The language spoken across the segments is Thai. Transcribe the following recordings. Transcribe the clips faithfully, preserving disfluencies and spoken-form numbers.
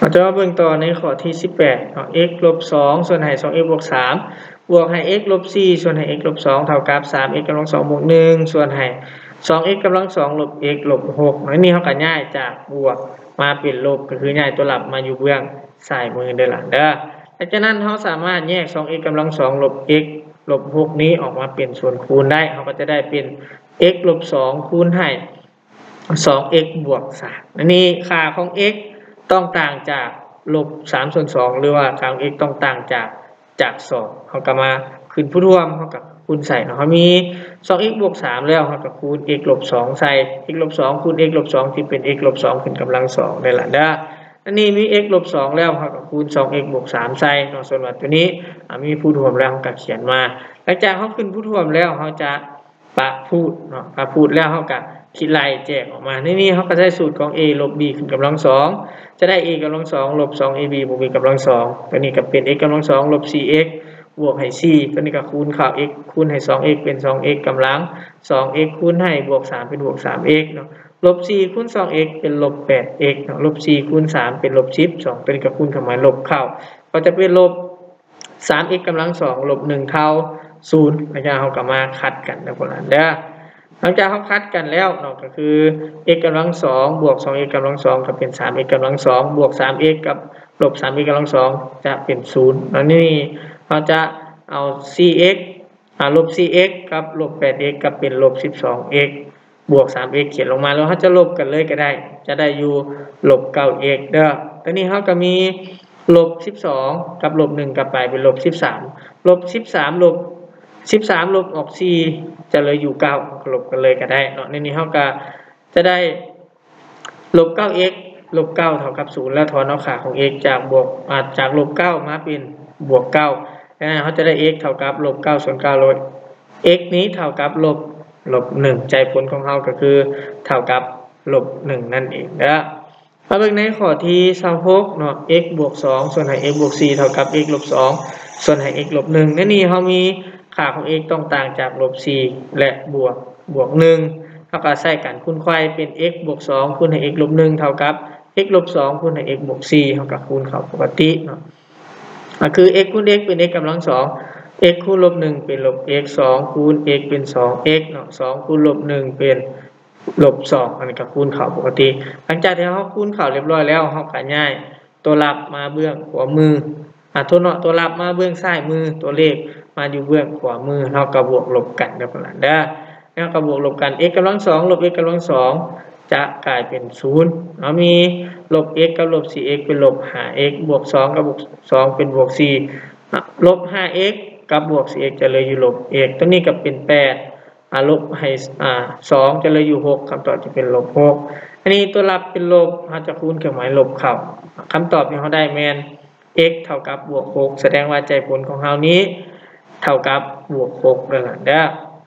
เราจะมาเบิ่งต่อในข้อที่สิบแปดเนาะ x ลบสองส่วนให้ สอง x บวกสามบวกให้ x ลบสี่ส่วนให้ x ลบสองเท่ากับ สาม x กำลังสองบวกหนึ่งส่วนให้ สอง x กำลังสองลบ x ลบหกอันนี้เฮาก็ย้ายจากบวกมาเป็นลบก็คือย้ายตัวหลับมาอยู่เบื้องซ้ายมือเด้อล่ะเด้อดังนั้นเฮาสามารถแยก สอง x กำลังสองลบ x ลบหกนี้ออกมาเป็นส่วนคูณได้เฮาก็จะได้เป็น x ลบสองคูณให้ สอง x บวกสามอันนี้ค่าของ x ต้องต่างจากลบสามส่วนสองหรือว่าค่าของ x ต้องต่างจากจากสองเฮาก็มาขึ้นผู้ร่วมเฮาก็คูณใส่เนาะเฮามี สอง x บวกสามแล้วเฮาก็คูณ x ลบสองใส่ x ลบสองคูณ x ลบสองที่เป็น x ลบสองขึ้นกำลังสองได้ล่ะเด้ออันนี้มี x ลบสองแล้วเฮาก็คูณ สอง x บวกสามใส่เนาะส่วนว่าตัวนี้มีผู้ร่วมแล้วเฮาก็เขียนมาหลังจากเฮาขึ้นผู้ร่วมแล้วเฮาจะปะพูดเนาะปะพูดแล้วเฮาก็คิดไล่แจกออกมาในนี้เขาก็ใช้สูตรของ a ลบ b ขึ้นกำลังสองจะได้ a กำลังสองลบ สอง ab บวก b กำลังสองตัวนี้ก็เป็น x กำลังสองลบ สี่ x บวกให้สี่ตัวนี้ก็คูณเข้า x คูณให้ สอง x เป็น สอง x กำลัง สอง x คูณให้บวกสามเป็นบวก สาม x เนาะลบสี่คูณ สอง x เป็นลบ แปด x เนาะลบสี่คูณสามเป็นลบสิบสองตัวนี้ก็คูณเข้ามาลบเข้าก็จะเป็นลบ สาม x กำลังสองลบหนึ่งเท่าศูนย์แล้วก็เอากลับมาคัดกันนะพวกนั้นเด้อหลังจากเขาคัดกันแล้วเนาะก็คือ x กำลังสองบวก สอง x กำลังสองก็เป็น สาม x กำลังสองบวก สาม x กับลบ สาม x กำลังสองจะเป็นศูนย์แล้วนี่เราจะเอา สี่ x อ่าลบ สี่ x กับลบ แปด x กับเป็นลบ สิบสอง x บวก สาม x เขียนลงมาแล้วเขาจะลบกันเลยก็ได้จะได้อยู่ลบ เก้า x เด้อตอนนี้เขาก็มีลบสิบสองกับลบหนึ่งกลับไปเป็นลบสิบสามลบสิบสามลบสิบสามลบออกสี่จะเลยอยู่เก้าลบกันเลยก็ได้เนาะในนี้เขาก็จะได้ลบ เก้า x ลบเก้าเท่ากับศูนย์แล้วถอนเอาค่าของ x จากบวกอ่าจากลบเก้ามาเป็นบวกเก้าดังนั้นเขาจะได้ x เท่ากับลบเก้าส่วนเก้าลบ x นี้เท่ากับลบลบหนึ่งใจผลของเขาก็คือเท่ากับลบหนึ่งนั่นเองนะมาเบิ่งในข้อที่ยี่สิบหกเนาะ x บวกสองส่วนให้ x บวกสี่เท่ากับ x ลบสองส่วนให้ x ลบหนึ่งในนี้เขามีค่าของ x ต้องต่างจากลบสี่และบวกบวกหนึ่งเท่ากับใส่กันคูณไขว้เป็น x บวกสองคูณให้ x ลบหนึ่งเท่ากับ x ลบสองคูณให้ x บวกสี่เท่ากับคูณเข้าปกติเนาะก็คือ x คูณ x เป็น x กำลังสอง x คูณลบหนึ่งเป็นลบ x สองคูณ x เป็น สอง x เนาะสองคูณลบหนึ่งเป็นลบสองอันนี้ก็คูณเข้าปกติหลังจากที่เราคูณเข้าเรียบร้อยแล้วเราก็ย้ายตัวรับมาเบื้องขวามืออ่ะตัวเนาะตัวรับมาเบื้องซ้ายมือตัวเลขมาอยู่เบื้องขวามือเราก็บวกลบกันแบบนั้นเด้อแล้วก็บวกลบกัน x กำลังสองลบ x กำลังสองจะกลายเป็นศูนย์เรามีลบ x กับลบ สี่ x เป็นลบ ห้า x บวกสองกับบวกสองเป็นบวกสี่ลบ ห้า x กับบวก สี่ x จะเลยอยู่ลบ x ตัวนี้ก็เป็นแปดอ่าลบให้อ่าสองจะเลยอยู่หกคำตอบจะเป็นลบหกอันนี้ตัวรับเป็นลบเราจะคูณเครื่องหมายลบเข้าคำตอบที่เขาได้แมน x เท่ากับบวกหกแสดงว่าใจผลของเรานี้เท่ากับบวกหกนั่นแหละเด้อ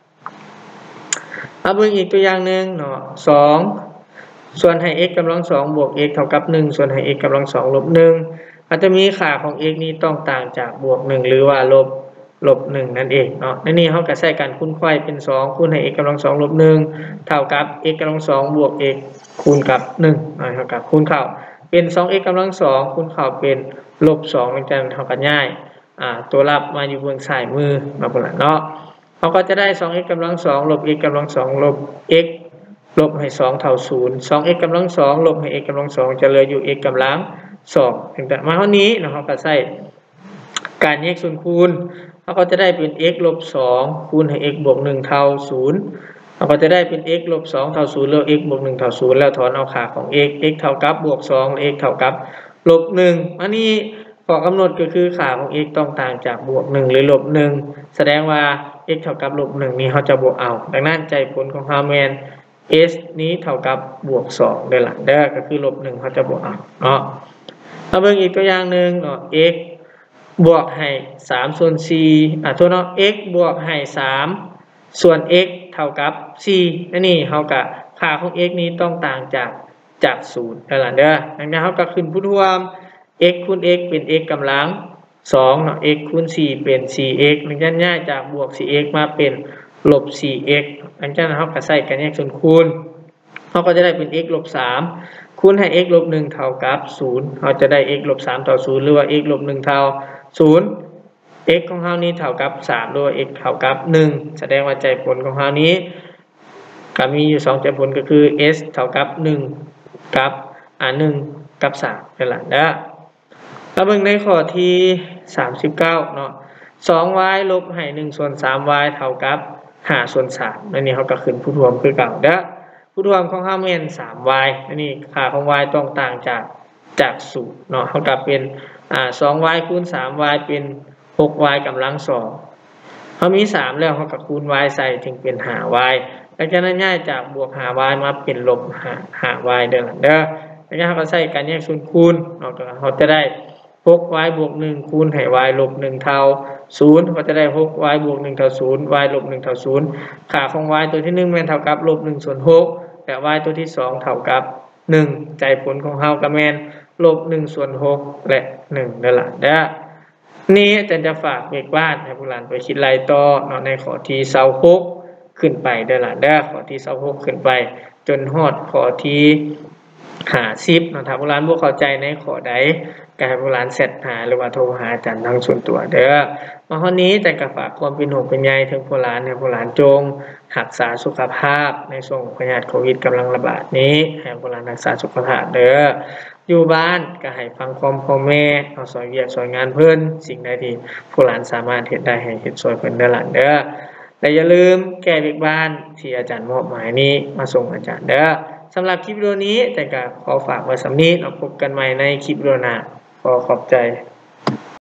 เอาเบิ่งอีกตัวอย่างหนึ่งเนาะสองส่วนให้ x กำลังสองบวก x เท่ากับหนึ่งส่วนให้ x กำลังสองลบหนึ่งอาจจะมีค่าของ x นี้ต้องต่างจากบวกหนึ่งหรือว่าลบลบหนึ่งนั่นเองเนาะในนี้เขาก็ใช้การคูณไขว้เป็นสองคูณให้ x กำลังสองลบหนึ่งเท่ากับ x กำลังสองบวก x คูณกับหนึ่งเท่ากับคูณเข้าเป็น สอง x กำลังสองคูณเข้าเป็นลบสองเป็นการเท่ากันง่ายอ่าตัวรับมาอยู่เบื้องซ้ายมือมาบนหลังเนาะเขาก็จะได้ สอง x กำลังสองลบ x กำลังสองลบ x ลบให้สองเท่าศูนย์ สอง x กำลังสองลบให้ x กำลังสองจะเหลืออยู่ x กำลังสองแต่มาเท่านี้นะครับก็ใช้การแยกส่วนคูณเขาก็จะได้เป็น x ลบสองคูณให้ x บวกหนึ่งเท่าศูนย์เราก็จะได้เป็น x ลบสองเท่าศูนย์แล้ว x บวกหนึ่งเท่าศูนย์แล้วถอนเอาค่าของ x x เท่ากับบวกสอง x เท่ากับลบหนึ่งอันนี้ข้อกำหนดก็คือค่าของ x ต้องต่างจากบวกหนึ่งหรือลบหนึ่งแสดงว่า x เท่ากับลบหนึ่งนี้เขาจะบวกเอาดังนั้นใจผลของเราแมน s นี้เท่ากับบวกสองเด้อล่ะเด้อก็คือลบหนึ่งเขาจะบวกเอาเนาะเอาเบิ่งอีกตัวอย่างหนึ่งเนาะ x บวกให้สามส่วนสี่อ่ะตัวเนาะ x บวกให้สามส่วน x เท่ากับสี่นั่นนี่เขากับค่าของ x นี้ต้องต่างจากจากศูนย์เด้อล่ะเด้อดังนั้นเขาก็ขึ้นผู้ร่วม x คูณ x เป็น x กำลังสองเนาะ x คูณสี่เป็น สี่ x มันจะง่ายจากบวก สี่ x มาเป็นลบ สี่ x ดังนั้นเขาก็ใส่กันแยกส่วนคูณเขาก็จะได้เป็น x ลบสามคูณให้ x ลบหนึ่งเท่ากับศูนย์เราจะได้ x ลบสามเท่าศูนย์หรือว่า x ลบหนึ่งเท่าศูนย์ x ของเรานี้เท่ากับสามหรือว่า x เท่ากับหนึ่งแสดงว่าใจผลของเรานี้ก็มีอยู่สองใจผลก็คือ s เท่ากับหนึ่งกับอ่าหนึ่งกับสามนั่นแหละนะแล้วเบิ่งในข้อที่สามสิบเก้าเนาะ สอง y ลบให้หนึ่งส่วนสาม y เท่ากับห้าส่วนสามอันนี้เขาก็ขึ้นผู้รวมคือเก่าเด้อผู้รวมของเราแม่น สาม y อันนี้ค่าของ y ต้องต่างจากจากสูตรเนาะเท่ากับเป็นอ่า สอง y คูณ สาม y เป็น หก y กำลังสองเขามีสามแล้วเขาก็คูณ y ใส่ถึงเป็น ห้า y หลังจากนั้นย้ายจากบวก ห้า y มาเป็นลบ ห้า y เด้อเด้อแล้วเขาก็ใส่การแยกส่วนคูณเนาะเขาจะได้ หก y บวกหนึ่งคูณให้ y ลบหนึ่งเท่าศูนย์ก็จะได้ หก y บวกหนึ่งเท่าศูนย์ y ลบหนึ่งเท่าศูนย์ค่าของ y ตัวที่หนึ่งแม่นเท่ากับลบหนึ่งส่วนหกและ y ตัวที่สองเท่ากับหนึ่งใจผลของเราก็แม่นลบหนึ่งส่วนหกและหนึ่งนั่นล่ะเด้อนี้อาจารย์จะฝากเด็กบ้านให้ผู้หลานไปคิดไล่ต่อเนาะในข้อที่ยี่สิบหกขึ้นไปเด้อล่ะเด้อข้อที่ยี่สิบหกขึ้นไปจนฮอดข้อที่ห้าสิบเนาะถ้าผู้หลานบ่เข้าใจในข้อใดก็ให้ผู้หลานแชทหาหรือว่าโทรหาอาจารย์ทางส่วนตัวเด้อมาข้อนี้อาจารย์ก็ฝากความเป็นห่วงเป็นใยถึงผู้หลานให้ผู้หลานจงรักษาสุขภาพในช่วงพยาธิโควิดกำลังระบาดนี้ให้ผู้หลานรักษาสุขภาพเด้ออยู่บ้านก็ให้ฟังความพ่อแม่เอาสอนเวียกสอนงานเพิ่นสิ่งใดที่ผู้หลานสามารถเฮ็ดได้ให้เฮ็ดช่วยเพิ่นเด้อล่ะเด้อและอย่าลืมแก้เด็กบ้านที่อาจารย์มอบหมายนี้มาส่งอาจารย์เด้อสำหรับคลิปวิดีโอนี้อาจารย์ก็ขอฝากไว้สำนี้เราพบกันใหม่ในคลิปวิดีโอหน้าขอขอบใจ